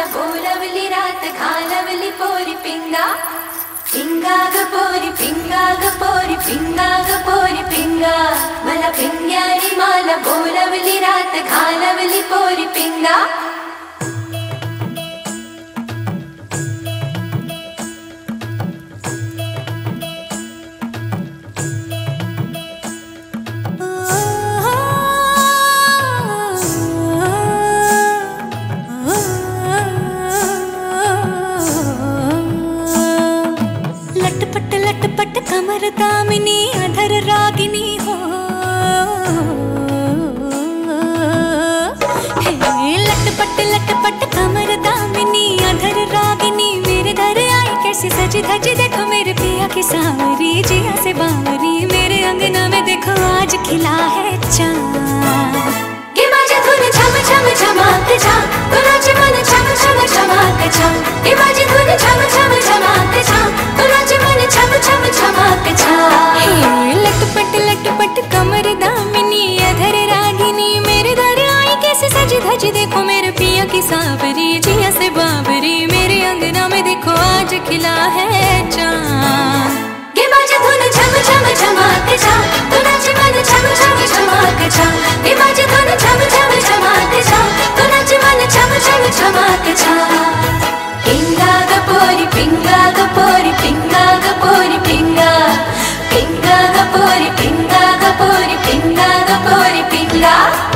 बोलवली रात घालवली पोरी पिंगा पिंगा ग पोरी पिंगा ग पोरी पिंगा ग पोरी पिंगा मला पिंग्यारी माला बोलवली रात घालवली पोरी पिंगा लटपट कमर दामिनी अधर रागिनी हो लटपट कमर दामिनी अधर रागिनी मेरे दर आई कैसी सजी धजी देखो मेरे पिया की सावरी जिया से बावरी मेरे अंगना में देखो आज खिला है चाँद ये माझे धुन छम छम छमाक छा कुणाचे मन छम छम छमाक छा ये माझे धुन छम छम छमाक छा कुणाचे मन छम छम छमाक छा लटपट कमर दामिनी अधर रागिनी मेरे दर आई कैसे सजी धजी देखो मेरे पिया की सावरी जिया से बावरी मेरे अंगना में देखो आज खिला है चाँद ये माझे धुन छम छम छमाक छा कुणाचे मन छम छम छमाक छा ये माझे धुन छम छम छमाक छा कुणाचे मन छम छम छमाक छा पिंगा ग पोरी पिंगा ग पोरी पिंगा ग पोरी पिंगा पिंगा ग पोरी पिंगा ग पोरी पिंगा ग पोरी पिंगा